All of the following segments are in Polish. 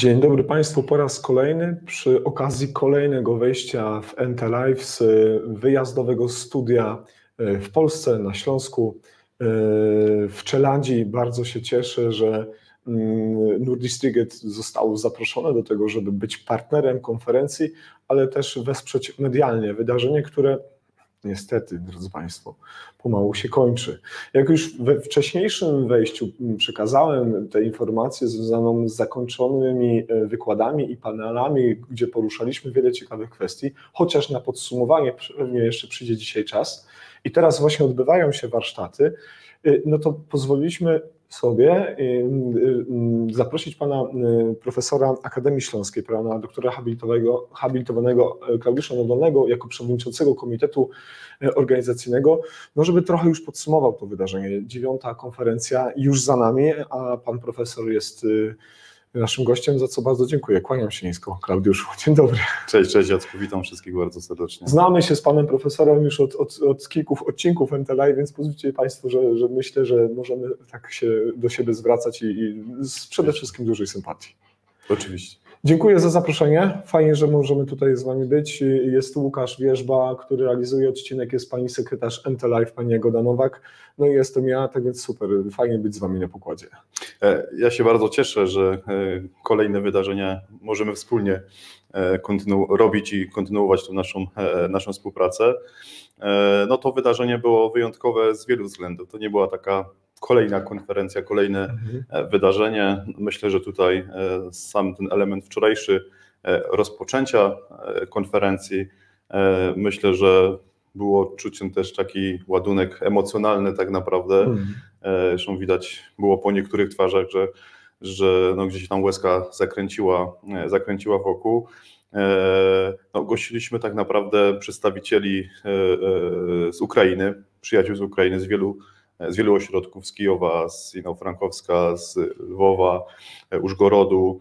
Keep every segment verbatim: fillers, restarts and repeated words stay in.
Dzień dobry Państwu po raz kolejny przy okazji kolejnego wejścia w N T Live z wyjazdowego studia w Polsce, na Śląsku, w Czeladzi. Bardzo się cieszę, że Nordistriget zostało zaproszone do tego, żeby być partnerem konferencji, ale też wesprzeć medialnie wydarzenie, które niestety, drodzy Państwo, pomału się kończy. Jak już we wcześniejszym wejściu przekazałem tę informację związaną z zakończonymi wykładami i panelami, gdzie poruszaliśmy wiele ciekawych kwestii, chociaż na podsumowanie pewnie jeszcze przyjdzie dzisiaj czas i teraz właśnie odbywają się warsztaty, no to pozwoliliśmy sobie zaprosić pana profesora Akademii Śląskiej, pana doktora habilitowanego, habilitowanego Klaudiusza Nadolnego jako przewodniczącego komitetu organizacyjnego, no żeby trochę już podsumował to wydarzenie. Dziewiąta konferencja już za nami, a pan profesor jest naszym gościem, za co bardzo dziękuję. Kłaniam się nisko, Klaudiuszu. Dzień dobry. Cześć, cześć Jacku, witam wszystkich bardzo serdecznie. Znamy się z panem profesorem już od, od, od kilku odcinków N T Live, więc pozwólcie Państwo, że, że myślę, że możemy tak się do siebie zwracać i, i z przede wszystkim dużej sympatii. Oczywiście. Dziękuję za zaproszenie. Fajnie, że możemy tutaj z Wami być. Jest Łukasz Wierzba, który realizuje odcinek, jest pani sekretarz N T Live, pani Jagoda Nowak, no i jestem ja, tak więc super, fajnie być z Wami na pokładzie. Ja się bardzo cieszę, że kolejne wydarzenia możemy wspólnie kontynu- robić i kontynuować tą naszą, naszą współpracę. No to wydarzenie było wyjątkowe z wielu względów. To nie była taka kolejna konferencja, kolejne mhm. wydarzenie. Myślę, że tutaj sam ten element wczorajszy rozpoczęcia konferencji, myślę, że było czuć też taki ładunek emocjonalny tak naprawdę. Mhm. Zresztą widać było po niektórych twarzach, że, że no gdzieś tam łezka zakręciła, zakręciła wokół. No, gościliśmy tak naprawdę przedstawicieli z Ukrainy, przyjaciół z Ukrainy, z wielu z wielu ośrodków, z Kijowa, z Inno-Frankowska, z Lwowa, Użgorodu.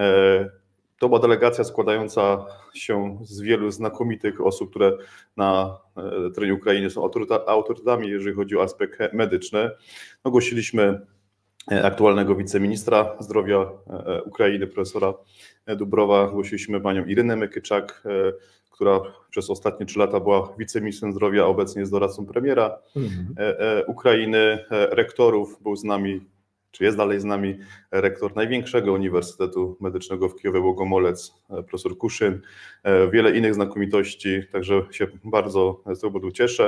To była delegacja składająca się z wielu znakomitych osób, które na terenie Ukrainy są autorytetami, jeżeli chodzi o aspekt medyczny. No, gościliśmy aktualnego wiceministra zdrowia Ukrainy, profesora Dubrowa, głosiliśmy panią Irynę Mykyczak, która przez ostatnie trzy lata była wiceministrem zdrowia, a obecnie jest doradcą premiera mhm. Ukrainy, rektorów. Był z nami, czy jest dalej z nami, rektor największego Uniwersytetu Medycznego w Kijowie, Bogomolec, profesor Kuszyn, wiele innych znakomitości, także się bardzo z tego powodu cieszę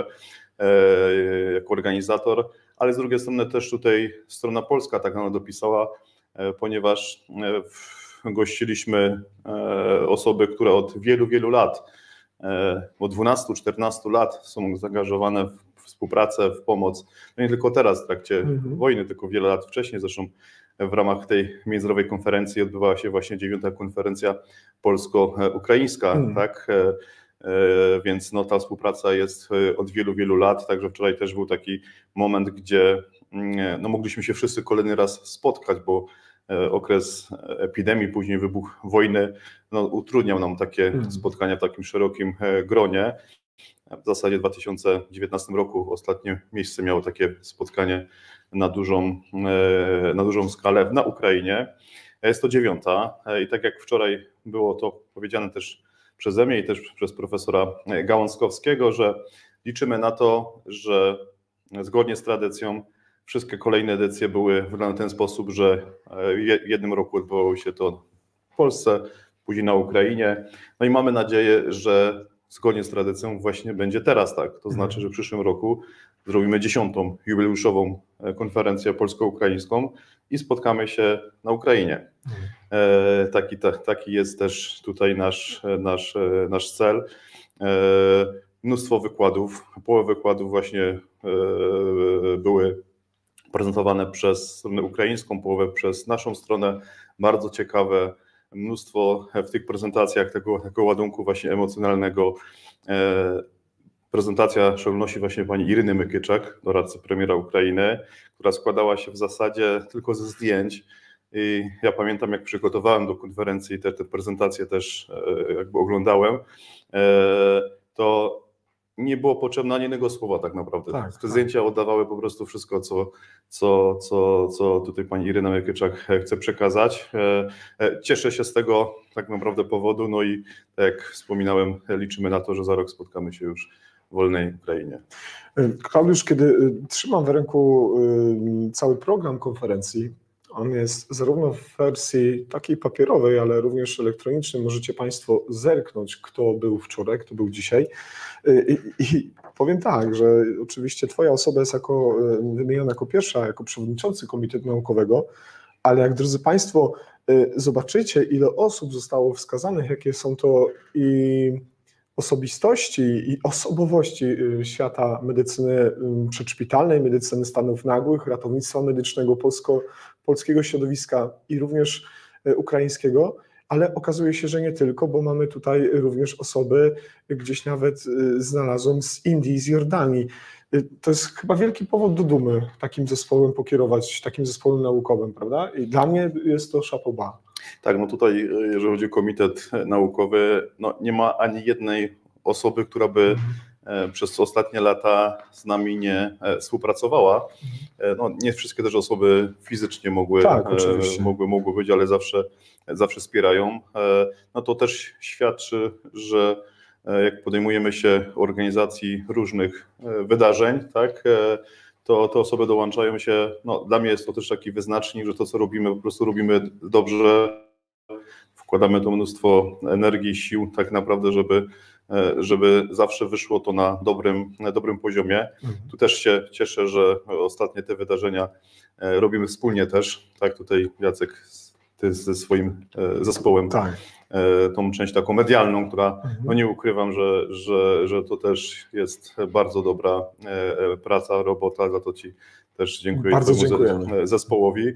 jako organizator, ale z drugiej strony też tutaj strona polska tak nam dopisała, ponieważ gościliśmy osoby, które od wielu, wielu lat, od dwunastu czternastu lat są zaangażowane w współpracę, w pomoc. No nie tylko teraz w trakcie mhm. wojny, tylko wiele lat wcześniej. Zresztą w ramach tej międzynarodowej konferencji odbywała się właśnie dziewiąta konferencja polsko-ukraińska, mhm. tak? Więc no, ta współpraca jest od wielu, wielu lat. Także wczoraj też był taki moment, gdzie no, mogliśmy się wszyscy kolejny raz spotkać, bo okres epidemii, później wybuch wojny no, utrudniał nam takie mm. spotkania w takim szerokim gronie. W zasadzie w dwa tysiące dziewiętnastym roku ostatnie miejsce miało takie spotkanie na dużą, na dużą skalę na Ukrainie. Jest to dziewiąta i tak jak wczoraj było to powiedziane też przeze mnie i też przez profesora Gałązkowskiego, że liczymy na to, że zgodnie z tradycją wszystkie kolejne edycje były wyglądały w ten sposób, że w jednym roku odbywało się to w Polsce, później na Ukrainie. No i mamy nadzieję, że zgodnie z tradycją właśnie będzie teraz tak. To znaczy, że w przyszłym roku zrobimy dziesiątą jubileuszową konferencję polsko-ukraińską i spotkamy się na Ukrainie. Taki, taki jest też tutaj nasz, nasz, nasz cel. Mnóstwo wykładów, połowę wykładów właśnie były prezentowane przez stronę ukraińską, połowę przez naszą stronę. Bardzo ciekawe, mnóstwo w tych prezentacjach tego, tego ładunku właśnie emocjonalnego. Prezentacja w szczególności właśnie pani Iryny Mykyczak, doradcy premiera Ukrainy, która składała się w zasadzie tylko ze zdjęć. I ja pamiętam, jak przygotowałem do konferencji i te, te prezentacje też jakby oglądałem, to nie było potrzebne ani jednego słowa tak naprawdę. Tak, Te tak. zdjęcia oddawały po prostu wszystko, co, co, co, co tutaj pani Iryna Mykyczak chce przekazać. Cieszę się z tego tak naprawdę powodu, no i tak jak wspominałem, liczymy na to, że za rok spotkamy się już w wolnej Ukrainie. Klaudiusz, kiedy trzymam w ręku cały program konferencji, on jest zarówno w wersji takiej papierowej, ale również elektronicznej. Możecie Państwo zerknąć, kto był wczoraj, kto był dzisiaj. I, i powiem tak, że oczywiście Twoja osoba jest jako, wymieniona jako pierwsza, jako przewodniczący Komitetu Naukowego, ale jak, drodzy Państwo, zobaczycie, ile osób zostało wskazanych, jakie są to i osobistości i osobowości świata medycyny przedszpitalnej, medycyny stanów nagłych, ratownictwa medycznego, polsko, polskiego środowiska i również ukraińskiego, ale okazuje się, że nie tylko, bo mamy tutaj również osoby, gdzieś nawet znalazłem z Indii, z Jordanii. To jest chyba wielki powód do dumy takim zespołem pokierować, takim zespołem naukowym, prawda? I dla mnie jest to chapeau bas. Tak, no tutaj jeżeli chodzi o komitet naukowy, no nie ma ani jednej osoby, która by mhm. przez ostatnie lata z nami nie współpracowała. No, nie wszystkie też osoby fizycznie mogły, tak, mogły, mogły być, ale zawsze, zawsze wspierają. No to też świadczy, że jak podejmujemy się organizacji różnych wydarzeń, tak, to te osoby dołączają się, no dla mnie jest to też taki wyznacznik, że to co robimy, po prostu robimy dobrze, wkładamy to mnóstwo energii, sił tak naprawdę, żeby, żeby zawsze wyszło to na dobrym, na dobrym poziomie. Mhm. Tu też się cieszę, że ostatnie te wydarzenia robimy wspólnie też, tak, tutaj Jacek, ty ze swoim zespołem. Tak. Tą część taką medialną, która, mhm. no nie ukrywam, że, że, że to też jest bardzo dobra praca, robota, za to Ci też dziękuję. Bardzo dziękujemy zespołowi.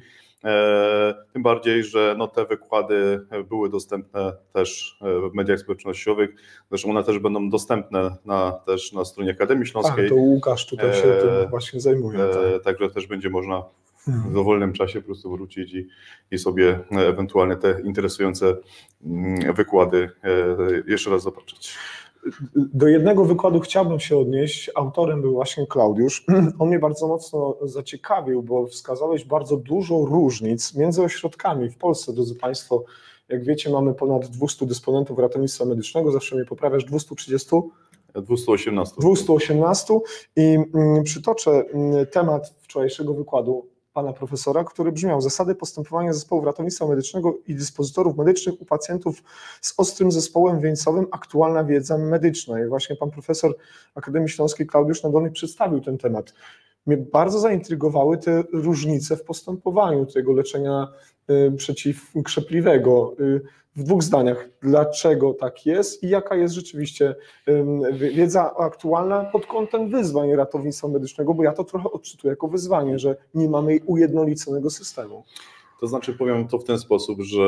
Tym bardziej, że no te wykłady były dostępne też w mediach społecznościowych, zresztą one też będą dostępne na, też na stronie Akademii Śląskiej. A, to Łukasz tutaj się tym właśnie zajmuje. Tak. Także też będzie można w dowolnym czasie po prostu wrócić i, i sobie ewentualnie te interesujące wykłady jeszcze raz zobaczyć. Do jednego wykładu chciałbym się odnieść. Autorem był właśnie Klaudiusz. On mnie bardzo mocno zaciekawił, bo wskazałeś bardzo dużo różnic między ośrodkami w Polsce, drodzy Państwo. Jak wiecie, mamy ponad dwieście dysponentów ratownictwa medycznego, zawsze mnie poprawiasz, dwieście trzydzieści? dwieście osiemnaście. dwieście osiemnaście i przytoczę temat wczorajszego wykładu pana profesora, który brzmiał: zasady postępowania zespołów ratownictwa medycznego i dyspozytorów medycznych u pacjentów z ostrym zespołem wieńcowym, aktualna wiedza medyczna. I właśnie pan profesor Akademii Śląskiej Klaudiusz Nadolny przedstawił ten temat. Mnie bardzo zaintrygowały te różnice w postępowaniu tego leczenia y, przeciwkrzepliwego. Y, w dwóch zdaniach, dlaczego tak jest i jaka jest rzeczywiście y, wiedza aktualna pod kątem wyzwań ratownictwa medycznego, bo ja to trochę odczytuję jako wyzwanie, że nie mamy ujednoliconego systemu. To znaczy, powiem to w ten sposób, że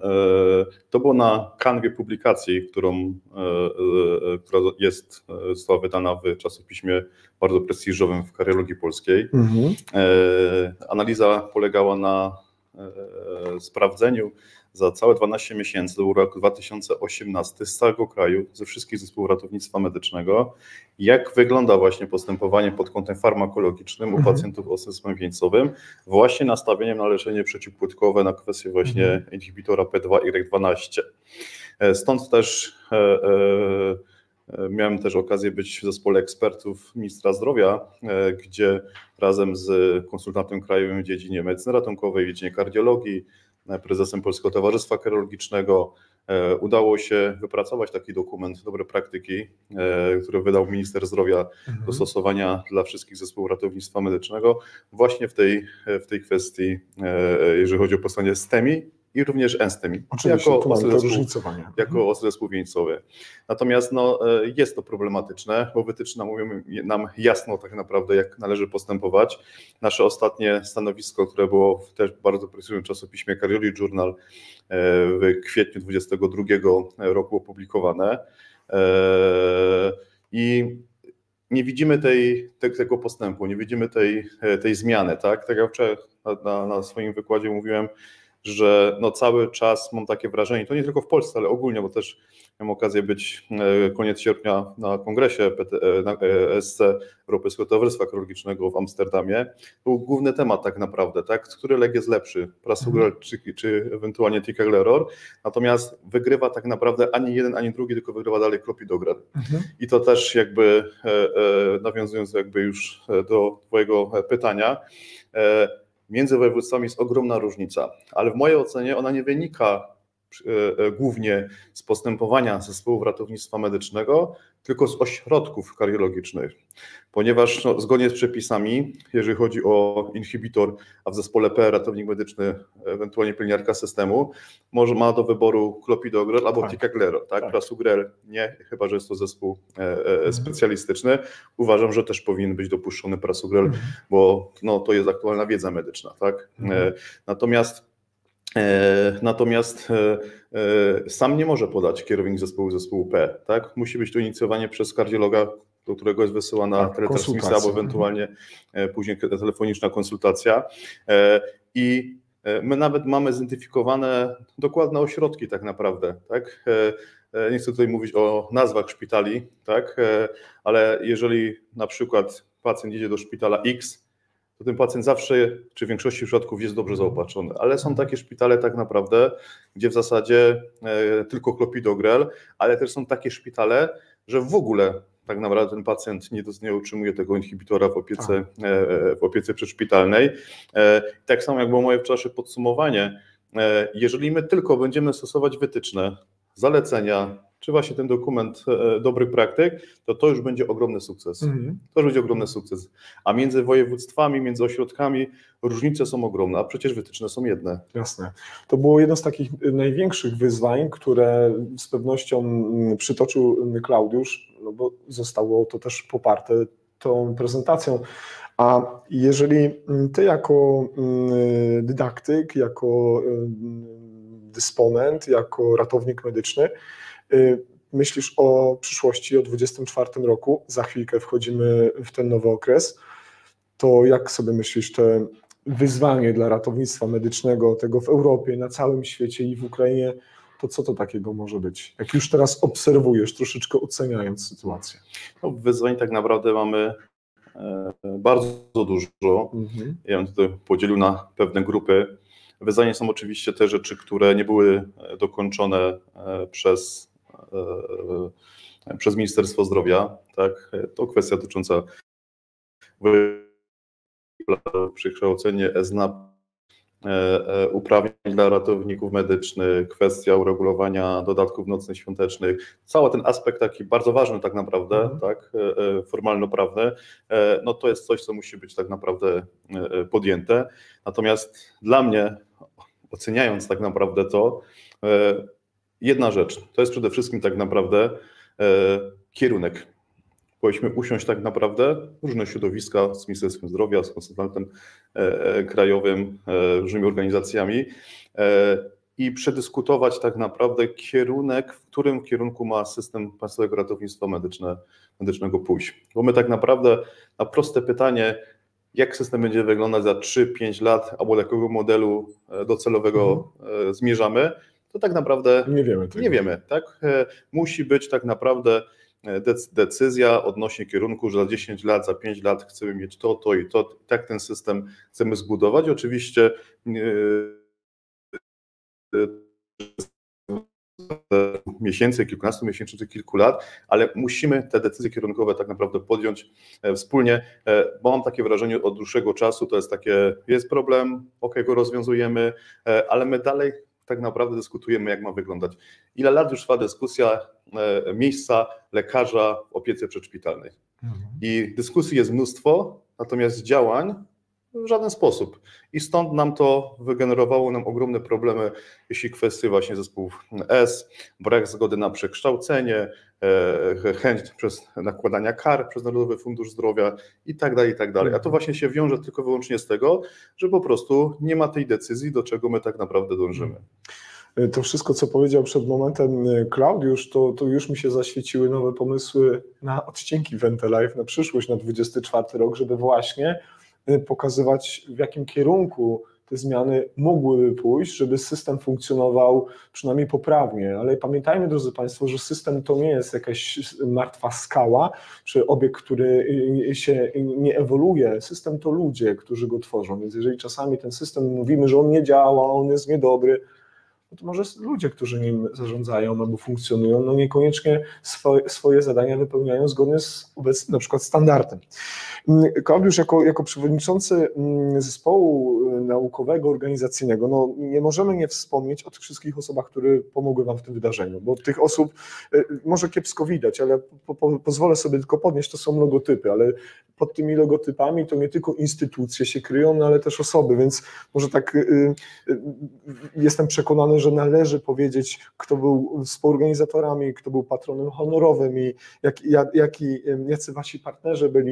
e, to było na kanwie publikacji, którą, e, e, która jest, została wydana w czasopiśmie bardzo prestiżowym w kariologii polskiej. Mhm. E, analiza polegała na e, sprawdzeniu za całe dwanaście miesięcy, to był rok dwa tysiące osiemnasty, z całego kraju, ze wszystkich zespołów ratownictwa medycznego, jak wygląda właśnie postępowanie pod kątem farmakologicznym u mhm. pacjentów o ostrym zespole wieńcowym, właśnie nastawieniem na leczenie przeciwpłytkowe, na kwestię właśnie mhm. inhibitora P dwa Y dwanaście. Stąd też e, e, miałem też okazję być w zespole ekspertów ministra zdrowia, e, gdzie razem z konsultantem krajowym w dziedzinie medycyny ratunkowej, w dziedzinie kardiologii, prezesem Polskiego Towarzystwa Kardiologicznego udało się wypracować taki dokument dobre praktyki, który wydał minister zdrowia mhm. do stosowania dla wszystkich zespołów ratownictwa medycznego właśnie w tej, w tej kwestii, jeżeli chodzi o powstanie STEMI i również ENSTEMI, oczywiście, jako ostry zespół, różnicowanie. jako ostry zespół wieńcowy. Natomiast no, jest to problematyczne, bo wytyczne mówią nam jasno tak naprawdę, jak należy postępować. Nasze ostatnie stanowisko, które było w też bardzo prestiżowym czasopiśmie Cardiology Journal w kwietniu dwudziestego drugiego roku opublikowane i nie widzimy tej, tego postępu, nie widzimy tej, tej zmiany. Tak, tak jak wczoraj na, na swoim wykładzie mówiłem, że no cały czas mam takie wrażenie, to nie tylko w Polsce, ale ogólnie, bo też miałem okazję być koniec sierpnia na kongresie na E S C, Europejskiego Towarzystwa Kardiologicznego w Amsterdamie. Był główny temat tak naprawdę, tak? Który lek jest lepszy, prasugrel czy, czy ewentualnie ticagrelor, natomiast wygrywa tak naprawdę ani jeden, ani drugi, tylko wygrywa dalej clopidogrel. Mhm. I to też jakby nawiązując jakby już do twojego pytania, między województwami jest ogromna różnica, ale w mojej ocenie ona nie wynika głównie z postępowania zespołów ratownictwa medycznego, tylko z ośrodków kardiologicznych, ponieważ no, zgodnie z przepisami, jeżeli chodzi o inhibitor, a w zespole P ratownik medyczny, ewentualnie pielęgniarka systemu, może ma do wyboru clopidogrel albo tak. ticagrelor, tak? tak. Prasugrel nie, chyba że jest to zespół e, e, specjalistyczny. Uważam, że też powinien być dopuszczony prasugrel, mhm. bo no, to jest aktualna wiedza medyczna, tak? Mhm. E, natomiast Natomiast sam nie może podać kierownik zespołu zespołu P, tak? Musi być to inicjowanie przez kardiologa, do którego jest wysyłana tak, teletransmisja albo ewentualnie później telefoniczna konsultacja. I my nawet mamy zidentyfikowane dokładne ośrodki tak naprawdę, tak? Nie chcę tutaj mówić o nazwach szpitali, tak? Ale jeżeli na przykład pacjent idzie do szpitala X, to ten pacjent zawsze, czy w większości przypadków jest dobrze zaopatrzony, ale są takie szpitale tak naprawdę, gdzie w zasadzie tylko clopidogrel, ale też są takie szpitale, że w ogóle tak naprawdę ten pacjent nie, nie utrzymuje tego inhibitora w opiece, w opiece przedszpitalnej. Tak samo jak było moje wczorajsze podsumowanie, jeżeli my tylko będziemy stosować wytyczne, zalecenia, czy właśnie ten dokument dobrych praktyk, to to już będzie ogromny sukces. Mm. To już będzie ogromny sukces. A między województwami, między ośrodkami różnice są ogromne, a przecież wytyczne są jedne. Jasne. To było jedno z takich największych wyzwań, które z pewnością przytoczył Klaudiusz, no bo zostało to też poparte tą prezentacją. A jeżeli ty jako dydaktyk, jako dysponent, jako ratownik medyczny myślisz o przyszłości, o dwudziestym czwartym roku, za chwilkę wchodzimy w ten nowy okres, to jak sobie myślisz, te wyzwanie dla ratownictwa medycznego, tego w Europie, na całym świecie i w Ukrainie, to co to takiego może być? Jak już teraz obserwujesz, troszeczkę oceniając sytuację. No, wyzwań tak naprawdę mamy bardzo dużo. Mhm. Ja bym tutaj podzielił na pewne grupy. Wyzwania są oczywiście te rzeczy, które nie były dokończone przez, przez Ministerstwo Zdrowia. Tak? To kwestia dotycząca przekształcenia E Z N A P, uprawnień dla ratowników medycznych, kwestia uregulowania dodatków nocnych, świątecznych, cały ten aspekt taki bardzo ważny tak naprawdę, mhm. tak, formalno-prawny, no to jest coś, co musi być tak naprawdę podjęte. Natomiast dla mnie, oceniając tak naprawdę to, jedna rzecz, to jest przede wszystkim tak naprawdę kierunek. Powinniśmy usiąść tak naprawdę różne środowiska z Ministerstwem Zdrowia, z konsultantem krajowym, różnymi organizacjami i przedyskutować tak naprawdę kierunek, w którym kierunku ma system Państwowego Ratownictwa Medyczne, Medycznego pójść. Bo my tak naprawdę na proste pytanie, jak system będzie wyglądać za trzy pięć lat, albo do jakiego modelu docelowego mhm. zmierzamy, to tak naprawdę nie wiemy. Tego. Nie wiemy, tak? Musi być tak naprawdę decyzja odnośnie kierunku, że za dziesięć lat, za pięć lat chcemy mieć to, to i to, tak ten system chcemy zbudować. Oczywiście miesięcy, kilkunastu miesięcy czy kilku lat, ale musimy te decyzje kierunkowe tak naprawdę podjąć wspólnie, bo mam takie wrażenie od dłuższego czasu, to jest takie, jest problem, ok, go rozwiązujemy, ale my dalej tak naprawdę dyskutujemy, jak ma wyglądać. Ile lat już trwa dyskusja e, miejsca lekarza w opiece przedszpitalnej. Mhm. I dyskusji jest mnóstwo, natomiast działań w żaden sposób. I stąd nam to wygenerowało nam ogromne problemy, jeśli kwestie właśnie zespołów S, brak zgody na przekształcenie, e, chęć przez nakładania kar przez Narodowy Fundusz Zdrowia i tak dalej, i tak dalej. A to właśnie się wiąże tylko wyłącznie z tego, że po prostu nie ma tej decyzji, do czego my tak naprawdę dążymy. To wszystko, co powiedział przed momentem Klaudiusz, to, to już mi się zaświeciły nowe pomysły na odcinki w Entelive, na przyszłość, na dwudziesty czwarty rok, żeby właśnie pokazywać, w jakim kierunku te zmiany mogłyby pójść, żeby system funkcjonował przynajmniej poprawnie, ale pamiętajmy, drodzy Państwo, że system to nie jest jakaś martwa skała, czy obiekt, który się nie ewoluuje. System to ludzie, którzy go tworzą, więc jeżeli czasami ten system mówimy, że on nie działa, on jest niedobry, no to może ludzie, którzy nim zarządzają albo funkcjonują, no niekoniecznie swoje, swoje zadania wypełniają zgodnie z obecnym na przykład standardem. Klaudiusz, jako, jako przewodniczący zespołu naukowego, organizacyjnego, no nie możemy nie wspomnieć o tych wszystkich osobach, które pomogły Wam w tym wydarzeniu, bo tych osób może kiepsko widać, ale po, po, pozwolę sobie tylko podnieść, to są logotypy, ale pod tymi logotypami to nie tylko instytucje się kryją, no ale też osoby, więc może tak y, y, jestem przekonany, że należy powiedzieć, kto był współorganizatorami, kto był patronem honorowym i jak, jak, jaki, jacy Wasi partnerzy byli,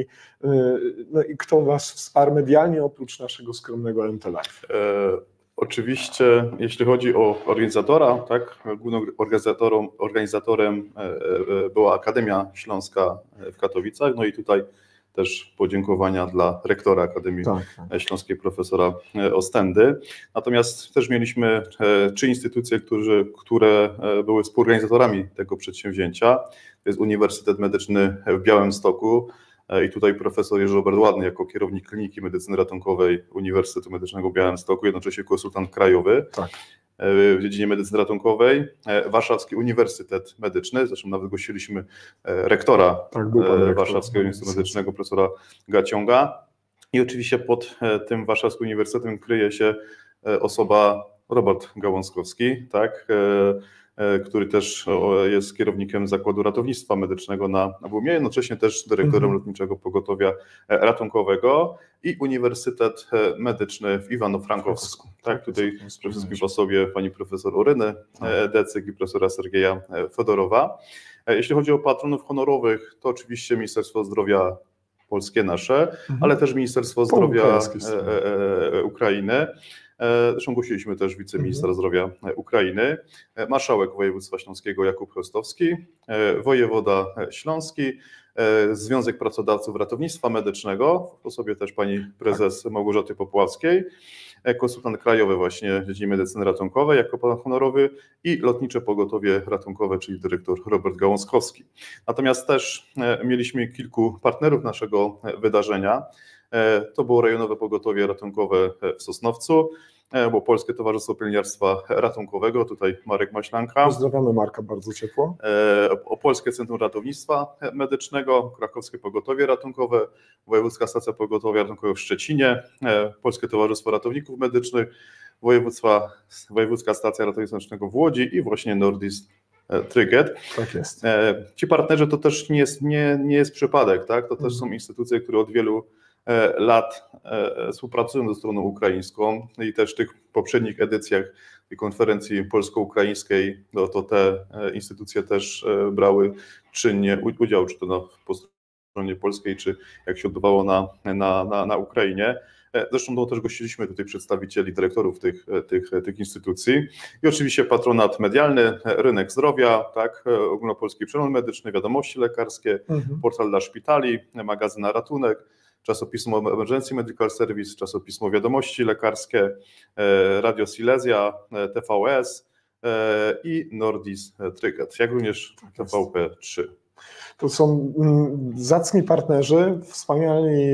no i kto Was wsparł medialnie oprócz naszego skromnego M T Live. E, oczywiście, jeśli chodzi o organizatora, tak, głównym organizatorem, organizatorem była Akademia Śląska w Katowicach, no i tutaj też podziękowania dla rektora Akademii tak, tak. Śląskiej, profesora Ostendy. Natomiast też mieliśmy trzy instytucje, którzy, które były współorganizatorami tego przedsięwzięcia. To jest Uniwersytet Medyczny w Białymstoku i tutaj profesor Jerzy Robert Ładny jako kierownik Kliniki Medycyny Ratunkowej Uniwersytetu Medycznego w Białymstoku, jednocześnie konsultant krajowy. Tak. W dziedzinie medycyny ratunkowej, Warszawski Uniwersytet Medyczny, zresztą nawet gościliśmy rektora tak, Warszawskiego Uniwersytetu Medycznego, profesora Gaciąga i oczywiście pod tym Warszawskim Uniwersytetem kryje się osoba Robert Gałązkowski, tak, który też jest kierownikiem Zakładu Ratownictwa Medycznego na Bumie, jednocześnie też dyrektorem mhm. Lotniczego Pogotowia Ratunkowego i Uniwersytet Medyczny w Iwano-Frankowsku. Tak, tutaj przede wszystkim w osobie pani profesor Oryny Decyk i profesora Sergeja Fedorowa. Jeśli chodzi o patronów honorowych, to oczywiście Ministerstwo Zdrowia polskie nasze, mhm. ale też Ministerstwo Zdrowia Ukrainy. Zresztą gościliśmy też wiceministra zdrowia Ukrainy, marszałek województwa śląskiego Jakub Chrostowski, wojewoda śląski, Związek Pracodawców Ratownictwa Medycznego, w osobie też pani prezes Małgorzaty Popławskiej, konsultant krajowy właśnie w dziedzinie medycyny ratunkowej jako pan honorowy i Lotnicze Pogotowie Ratunkowe, czyli dyrektor Robert Gałązkowski. Natomiast też mieliśmy kilku partnerów naszego wydarzenia. To było Rejonowe Pogotowie Ratunkowe w Sosnowcu, było Polskie Towarzystwo Pielęgniarstwa Ratunkowego, tutaj Marek Maślanka. Pozdrawiamy Marka bardzo ciepło. Opolskie Centrum Ratownictwa Medycznego, Krakowskie Pogotowie Ratunkowe, Wojewódzka Stacja Pogotowia Ratunkowego w Szczecinie, Polskie Towarzystwo Ratowników Medycznych, Województwa, Wojewódzka Stacja Ratownictwa Medycznego w Łodzi i właśnie Nordis Tryget. Tak jest. Ci partnerzy to też nie jest, nie, nie jest przypadek, tak? To też są instytucje, które od wielu lat współpracują ze stroną ukraińską i też w tych poprzednich edycjach tej konferencji polsko-ukraińskiej, no to te instytucje też brały czynnie udział, czy to na, po stronie polskiej, czy jak się odbywało na, na, na, na Ukrainie. Zresztą no, też gościliśmy tutaj przedstawicieli, dyrektorów tych, tych, tych instytucji i oczywiście patronat medialny, rynek zdrowia, tak, ogólnopolski przegląd medyczny, wiadomości lekarskie, mhm. portal dla szpitali, magazyn na ratunek, czasopismo Emergency Medical Service, czasopismo Wiadomości Lekarskie, Radio Silesia, T V S i Nordis Tryget, jak również T V P trzy. To są zacni partnerzy, wspaniali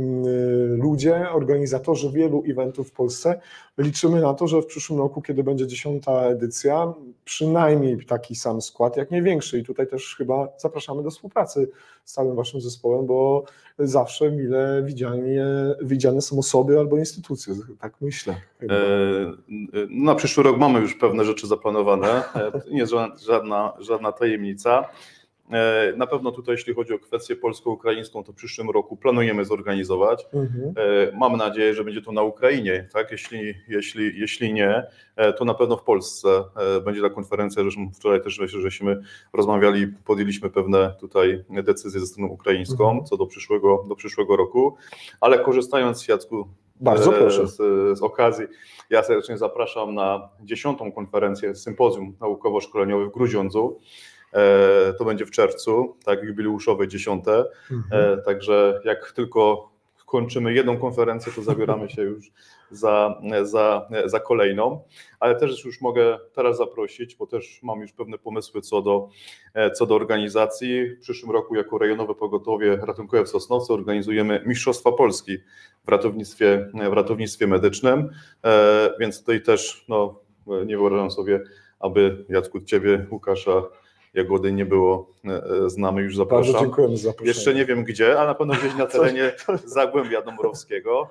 ludzie, organizatorzy wielu eventów w Polsce. Liczymy na to, że w przyszłym roku, kiedy będzie dziesiąta edycja, przynajmniej taki sam skład, jak nie większy. I tutaj też chyba zapraszamy do współpracy z całym Waszym zespołem, bo zawsze mile widziane, widziane są osoby albo instytucje, tak myślę. E, na przyszły rok mamy już pewne rzeczy zaplanowane, to nie jest żadna, żadna tajemnica. Na pewno tutaj, jeśli chodzi o kwestię polsko-ukraińską, to w przyszłym roku planujemy zorganizować. Mhm. Mam nadzieję, że będzie to na Ukrainie, tak? Jeśli, jeśli, jeśli nie, to na pewno w Polsce będzie ta konferencja. Zresztą wczoraj też żeśmy rozmawiali, podjęliśmy pewne tutaj decyzje ze stroną ukraińską mhm. co do przyszłego, do przyszłego roku, ale korzystając, Jacku, bardzo proszę. Z, z okazji, ja serdecznie zapraszam na dziesiątą konferencję, sympozjum naukowo-szkoleniowe w Grudziądzu. To będzie w czerwcu, tak, jubileuszowe dziesiąte, mhm. Także jak tylko kończymy jedną konferencję, to zabieramy się już za, za, za kolejną, ale też już mogę teraz zaprosić, bo też mam już pewne pomysły co do, co do organizacji. W przyszłym roku jako rejonowe pogotowie ratunkowe w Sosnowcu organizujemy Mistrzostwa Polski w ratownictwie, w ratownictwie medycznym, więc tutaj też no, nie wyobrażam sobie, aby Jacku, Ciebie, Łukasza, Jagody nie było z nami, już zapraszam. Bardzo dziękujemy za zaproszenie. Jeszcze nie wiem gdzie, ale na pewno gdzieś na terenie Zagłębia Dąbrowskiego,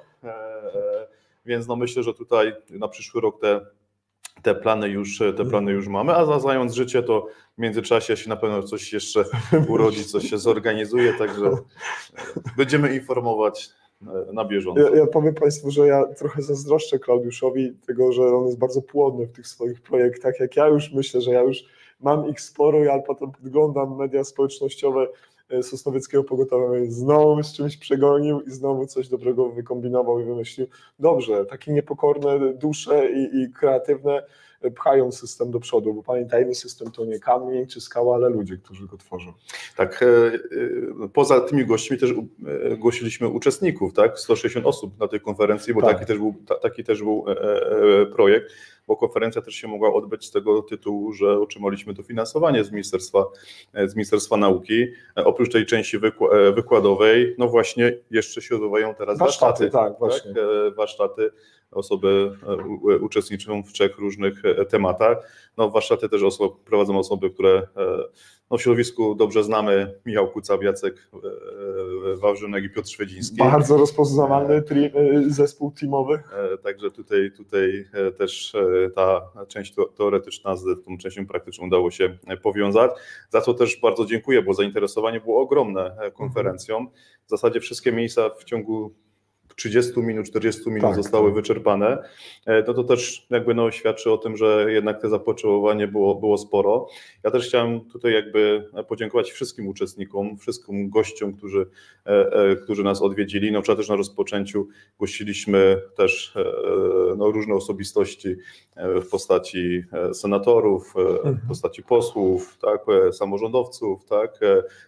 więc no myślę, że tutaj na przyszły rok te, te, plany, już, te plany już mamy, a zając życie, to w międzyczasie się na pewno coś jeszcze urodzi, coś się zorganizuje, także będziemy informować na bieżąco. Ja, ja powiem Państwu, że ja trochę zazdroszczę Klaudiuszowi tego, że on jest bardzo płodny w tych swoich projektach, jak ja już myślę, że ja już mam ich sporo, ja potem podglądam media społecznościowe Sosnowieckiego Pogotowia, znowu z czymś przegonił i znowu coś dobrego wykombinował i wymyślił. Dobrze, takie niepokorne dusze i, i kreatywne pchają system do przodu, bo pamiętajmy, system to nie kamień czy skała, ale ludzie, którzy go tworzą. Tak, poza tymi gośćmi też głosiliśmy uczestników, tak? sto sześćdziesiąt osób na tej konferencji, bo tak. taki, też był, taki też był projekt, bo konferencja też się mogła odbyć z tego tytułu, że otrzymaliśmy dofinansowanie z Ministerstwa, z Ministerstwa Nauki. Oprócz tej części wykładowej, no właśnie jeszcze się odbywają teraz warsztaty. warsztaty tak, właśnie. Tak? Warsztaty, osoby uczestniczą w trzech różnych tematach. No warsztaty też osob, prowadzą osoby, które no, w środowisku dobrze znamy, Michał Kucaw, Jacek Wawrzynek i Piotr Szwedziński. Bardzo rozpoznawalny zespół teamowy. Także tutaj, tutaj też ta część teoretyczna z tą częścią praktyczną udało się powiązać, za co też bardzo dziękuję, bo zainteresowanie było ogromne konferencją. W zasadzie wszystkie miejsca w ciągu trzydziestu minut, czterdziestu minut tak, zostały tak. wyczerpane, no to też jakby no świadczy o tym, że jednak te zapotrzebowanie było, było sporo. Ja też chciałem tutaj jakby podziękować wszystkim uczestnikom, wszystkim gościom, którzy, którzy nas odwiedzili. No też na rozpoczęciu gościliśmy też no, różne osobistości w postaci senatorów, w postaci posłów, tak, samorządowców, tak,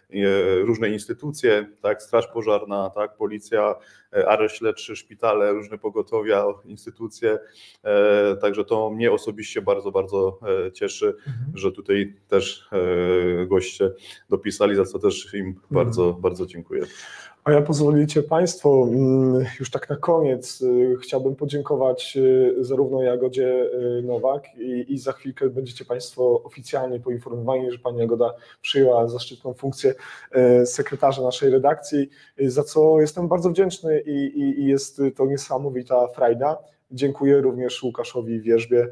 różne instytucje, tak, Straż Pożarna, tak, Policja, areszt śledczy, szpitale, różne pogotowia, instytucje, także to mnie osobiście bardzo, bardzo cieszy, mhm. że tutaj też goście dopisali, za co też im mhm. bardzo, bardzo dziękuję. A ja pozwolicie Państwo, już tak na koniec chciałbym podziękować zarówno Jagodzie Nowak i, i za chwilkę będziecie Państwo oficjalnie poinformowani, że Pani Jagoda przyjęła zaszczytną funkcję sekretarza naszej redakcji, za co jestem bardzo wdzięczny i, i, i jest to niesamowita frajda. Dziękuję również Łukaszowi Wierzbie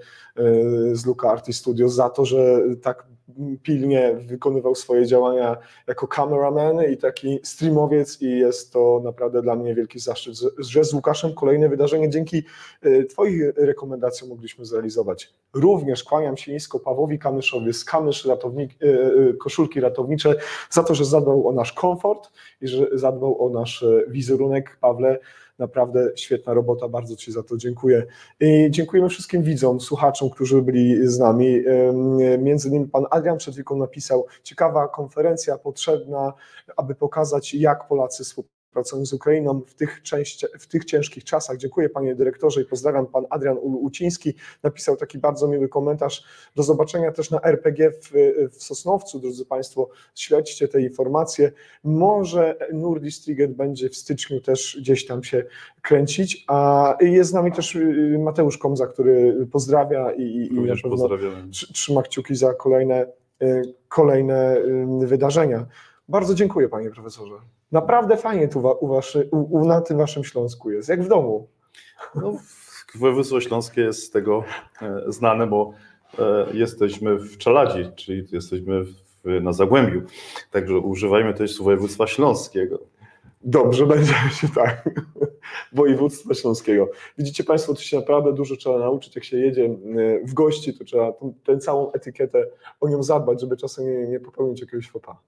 z Luka Artist Studio za to, że tak pilnie wykonywał swoje działania jako cameraman i taki streamowiec i jest to naprawdę dla mnie wielki zaszczyt, że z Łukaszem kolejne wydarzenie dzięki Twoich rekomendacjom mogliśmy zrealizować. Również kłaniam się nisko Pawłowi Kamyszowi z Kamysz ratownik, koszulki ratownicze za to, że zadbał o nasz komfort i że zadbał o nasz wizerunek. Pawle, naprawdę świetna robota, bardzo Ci za to dziękuję. I dziękujemy wszystkim widzom, słuchaczom, którzy byli z nami. Między innymi pan Adrian przed chwilą napisał, ciekawa konferencja, potrzebna, aby pokazać, jak Polacy współpracują z Ukrainą w tych, części, w tych ciężkich czasach. Dziękuję Panie Dyrektorze i pozdrawiam. Pan Adrian Uciński napisał taki bardzo miły komentarz. Do zobaczenia też na R P G w, w Sosnowcu, drodzy Państwo, śledźcie te informacje. Może Nurdis Triget będzie w styczniu też gdzieś tam się kręcić, a jest z nami też Mateusz Komza, który pozdrawia i, i na pewno trzyma kciuki za kolejne, kolejne wydarzenia. Bardzo dziękuję Panie Profesorze. Naprawdę fajnie tu u was, u, u, na tym Waszym Śląsku jest, jak w domu. No, województwo śląskie jest z tego znane, bo jesteśmy w Czeladzi, czyli jesteśmy w, na Zagłębiu, także używajmy też województwa śląskiego. Dobrze, będziemy się tak, województwa śląskiego. Widzicie Państwo, tu się naprawdę dużo trzeba nauczyć, jak się jedzie w gości, to trzeba tę całą etykietę o nią zadbać, żeby czasem nie, nie popełnić jakiegoś faux pas.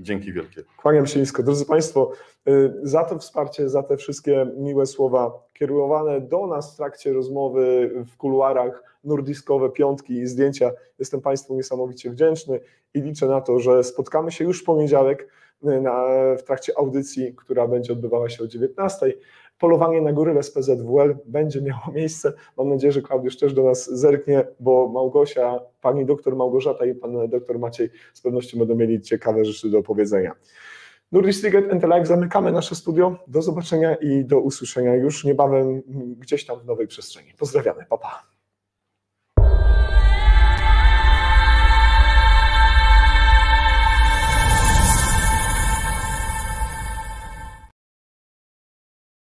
Dzięki wielkie. Kłaniam się nisko. Drodzy Państwo, za to wsparcie, za te wszystkie miłe słowa kierowane do nas w trakcie rozmowy w kuluarach, nordiskowe piątki i zdjęcia, jestem Państwu niesamowicie wdzięczny i liczę na to, że spotkamy się już w poniedziałek na, w trakcie audycji, która będzie odbywała się o dziewiętnastej. Polowanie na goryle z P Z W L będzie miało miejsce. Mam nadzieję, że Klaudiusz też do nas zerknie, bo Małgosia, pani doktor Małgorzata i pan doktor Maciej z pewnością będą mieli ciekawe rzeczy do opowiedzenia. Nordisk Ticket and Live, zamykamy nasze studio. Do zobaczenia i do usłyszenia już niebawem gdzieś tam w nowej przestrzeni. Pozdrawiamy, pa pa.